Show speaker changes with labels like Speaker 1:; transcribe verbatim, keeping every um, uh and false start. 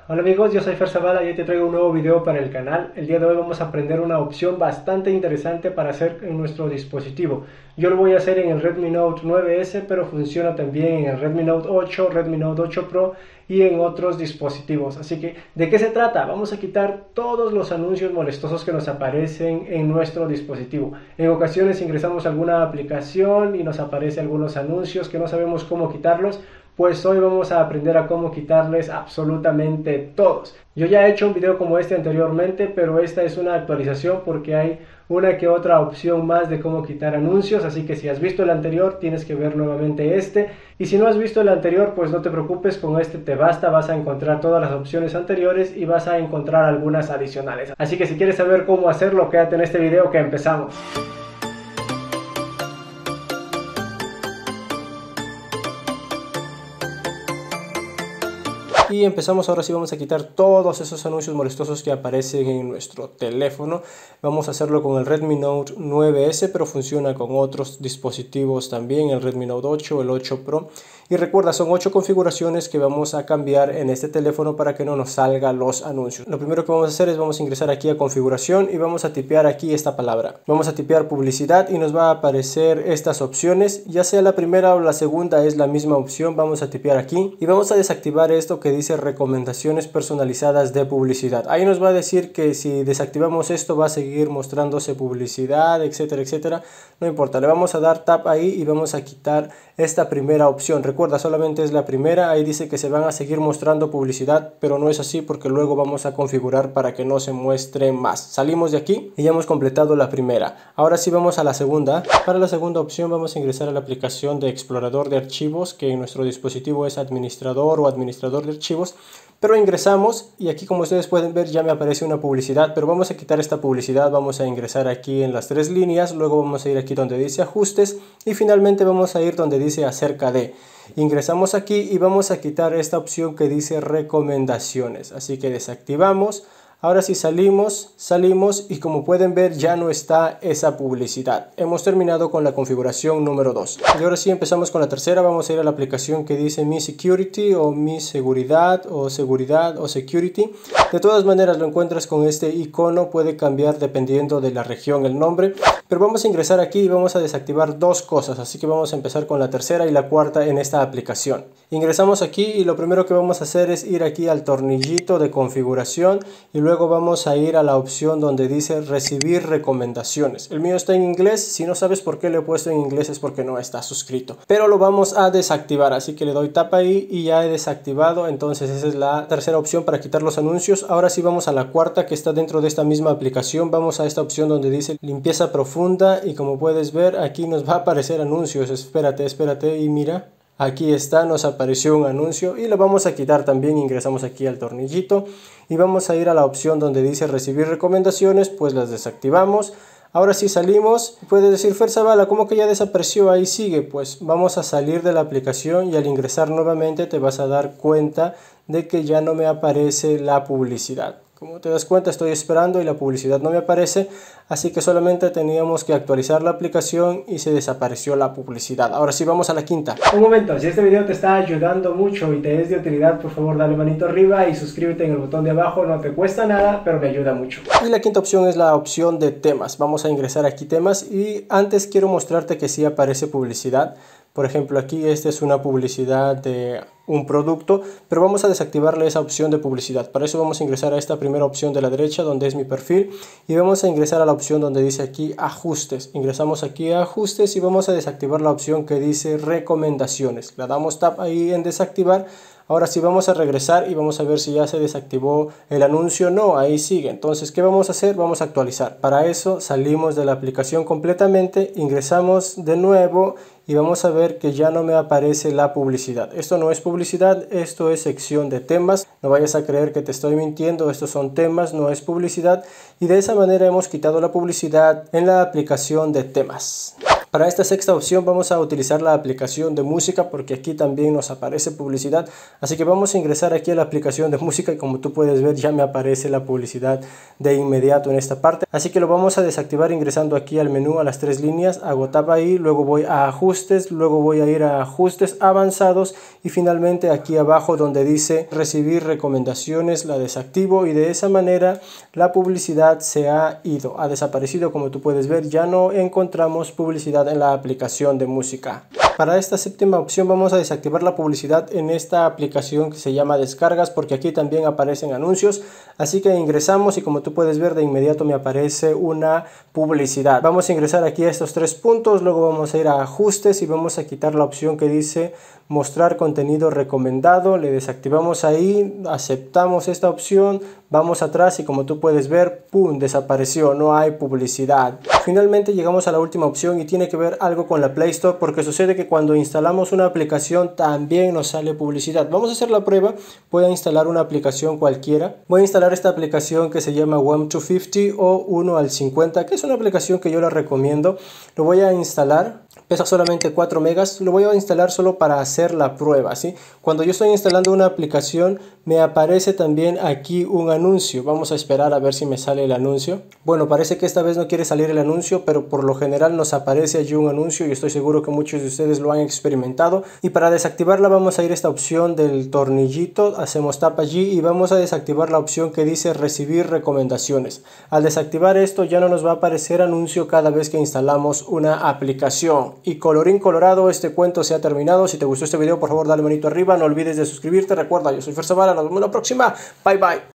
Speaker 1: Hola amigos, yo soy Fer Zavala y hoy te traigo un nuevo video para el canal. El día de hoy vamos a aprender una opción bastante interesante para hacer en nuestro dispositivo. Yo lo voy a hacer en el Redmi Note nueve ese, pero funciona también en el Redmi Note ocho, Redmi Note ocho Pro y en otros dispositivos. Así que, ¿de qué se trata? Vamos a quitar todos los anuncios molestosos que nos aparecen en nuestro dispositivo. En ocasiones ingresamos a alguna aplicación y nos aparecen algunos anuncios que no sabemos cómo quitarlos. Pues hoy vamos a aprender a cómo quitarles absolutamente todos. Yo ya he hecho un video como este anteriormente, pero esta es una actualización porque hay una que otra opción más de cómo quitar anuncios, así que si has visto el anterior tienes que ver nuevamente este, y si no has visto el anterior pues no te preocupes, con este te basta, vas a encontrar todas las opciones anteriores y vas a encontrar algunas adicionales. Así que si quieres saber cómo hacerlo, quédate en este video que empezamos. Y empezamos. Ahora sí vamos a quitar todos esos anuncios molestosos que aparecen en nuestro teléfono. Vamos a hacerlo con el Redmi Note nueve ese, pero funciona con otros dispositivos también, el Redmi Note ocho, el ocho Pro. Y recuerda, son ocho configuraciones que vamos a cambiar en este teléfono para que no nos salgan los anuncios. Lo primero que vamos a hacer es vamos a ingresar aquí a configuración y vamos a tipear aquí esta palabra. Vamos a tipear publicidad y nos va a aparecer estas opciones, ya sea la primera o la segunda es la misma opción. Vamos a tipear aquí y vamos a desactivar esto que dice recomendaciones personalizadas de publicidad. Ahí nos va a decir que si desactivamos esto va a seguir mostrándose publicidad, etcétera, etcétera. No importa, le vamos a dar tap ahí y vamos a quitar esta primera opción. Recuerda, solamente es la primera. Ahí dice que se van a seguir mostrando publicidad, pero no es así porque luego vamos a configurar para que no se muestre más. Salimos de aquí y ya hemos completado la primera. Ahora sí vamos a la segunda. Para la segunda opción vamos a ingresar a la aplicación de explorador de archivos, que en nuestro dispositivo es administrador o administrador de archivos. Pero ingresamos y aquí, como ustedes pueden ver, ya me aparece una publicidad, pero vamos a quitar esta publicidad. Vamos a ingresar aquí en las tres líneas, luego vamos a ir aquí donde dice ajustes y finalmente vamos a ir donde dice acerca de. Ingresamos aquí y vamos a quitar esta opción que dice recomendaciones, así que desactivamos. Ahora sí salimos, salimos y como pueden ver ya no está esa publicidad. Hemos terminado con la configuración número dos. Y ahora sí empezamos con la tercera. Vamos a ir a la aplicación que dice Mi Security o Mi Seguridad o Seguridad o Security. De todas maneras lo encuentras con este icono, puede cambiar dependiendo de la región el nombre. Pero vamos a ingresar aquí y vamos a desactivar dos cosas. Así que vamos a empezar con la tercera y la cuarta en esta aplicación. Ingresamos aquí y lo primero que vamos a hacer es ir aquí al tornillito de configuración y luego Luego vamos a ir a la opción donde dice recibir recomendaciones. El mío está en inglés. Si no sabes por qué lo he puesto en inglés es porque no está suscrito. Pero lo vamos a desactivar. Así que le doy tap ahí y ya he desactivado. Entonces esa es la tercera opción para quitar los anuncios. Ahora sí vamos a la cuarta que está dentro de esta misma aplicación. Vamos a esta opción donde dice limpieza profunda. Y como puedes ver aquí nos va a aparecer anuncios. Espérate, espérate y mira. Aquí está, nos apareció un anuncio y lo vamos a quitar también. Ingresamos aquí al tornillito y vamos a ir a la opción donde dice recibir recomendaciones, pues las desactivamos. Ahora sí salimos. Puedes decir, Fer Zavala, ¿cómo que ya desapareció? Ahí sigue. Pues vamos a salir de la aplicación y al ingresar nuevamente te vas a dar cuenta de que ya no me aparece la publicidad. Como te das cuenta, estoy esperando y la publicidad no me aparece, así que solamente teníamos que actualizar la aplicación y se desapareció la publicidad. Ahora sí vamos a la quinta. Un momento, si este video te está ayudando mucho y te es de utilidad, por favor dale manito arriba y suscríbete en el botón de abajo, no te cuesta nada, pero me ayuda mucho. Y la quinta opción es la opción de temas. Vamos a ingresar aquí temas y antes quiero mostrarte que sí aparece publicidad. Por ejemplo, aquí esta es una publicidad de un producto, pero vamos a desactivarle esa opción de publicidad. Para eso vamos a ingresar a esta primera opción de la derecha donde es mi perfil y vamos a ingresar a la opción donde dice aquí ajustes. Ingresamos aquí a ajustes y vamos a desactivar la opción que dice recomendaciones. Le damos tap ahí en desactivar. Ahora sí vamos a regresar y vamos a ver si ya se desactivó el anuncio. No, ahí sigue. Entonces, ¿qué vamos a hacer? Vamos a actualizar. Para eso salimos de la aplicación completamente, ingresamos de nuevo y vamos a ver que ya no me aparece la publicidad. Esto no es publicidad, esto es sección de temas. No vayas a creer que te estoy mintiendo, estos son temas, no es publicidad. Y de esa manera hemos quitado la publicidad en la aplicación de temas. Para esta sexta opción vamos a utilizar la aplicación de música porque aquí también nos aparece publicidad, así que vamos a ingresar aquí a la aplicación de música y como tú puedes ver ya me aparece la publicidad de inmediato en esta parte, así que lo vamos a desactivar ingresando aquí al menú a las tres líneas, hago tap ahí, luego voy a ajustes, luego voy a ir a ajustes avanzados y finalmente aquí abajo donde dice recibir recomendaciones la desactivo y de esa manera la publicidad se ha ido, ha desaparecido. Como tú puedes ver ya no encontramos publicidad en la aplicación de música. Para esta séptima opción vamos a desactivar la publicidad en esta aplicación que se llama descargas porque aquí también aparecen anuncios, así que ingresamos y como tú puedes ver de inmediato me aparece una publicidad. Vamos a ingresar aquí a estos tres puntos, luego vamos a ir a ajustes y vamos a quitar la opción que dice mostrar contenido recomendado, le desactivamos ahí, aceptamos esta opción, vamos atrás y como tú puedes ver, ¡pum!, desapareció, no hay publicidad. Finalmente llegamos a la última opción y tiene que ver algo con la Play Store porque sucede que cuando instalamos una aplicación también nos sale publicidad. Vamos a hacer la prueba, voy a instalar una aplicación cualquiera, voy a instalar esta aplicación que se llama one to fifty o uno al cincuenta, que es una aplicación que yo la recomiendo, lo voy a instalar. Pesa solamente cuatro megas, lo voy a instalar solo para hacer la prueba, ¿sí? Cuando yo estoy instalando una aplicación me aparece también aquí un anuncio, vamos a esperar a ver si me sale el anuncio. Bueno, parece que esta vez no quiere salir el anuncio, pero por lo general nos aparece allí un anuncio y estoy seguro que muchos de ustedes lo han experimentado. Y para desactivarla vamos a ir a esta opción del tornillito, hacemos tap allí y vamos a desactivar la opción que dice recibir recomendaciones. Al desactivar esto ya no nos va a aparecer anuncio cada vez que instalamos una aplicación. Y colorín colorado, este cuento se ha terminado. Si te gustó este video, por favor dale manito arriba, no olvides de suscribirte. Recuerda, yo soy Fer Zavala, nos vemos la próxima. Bye bye.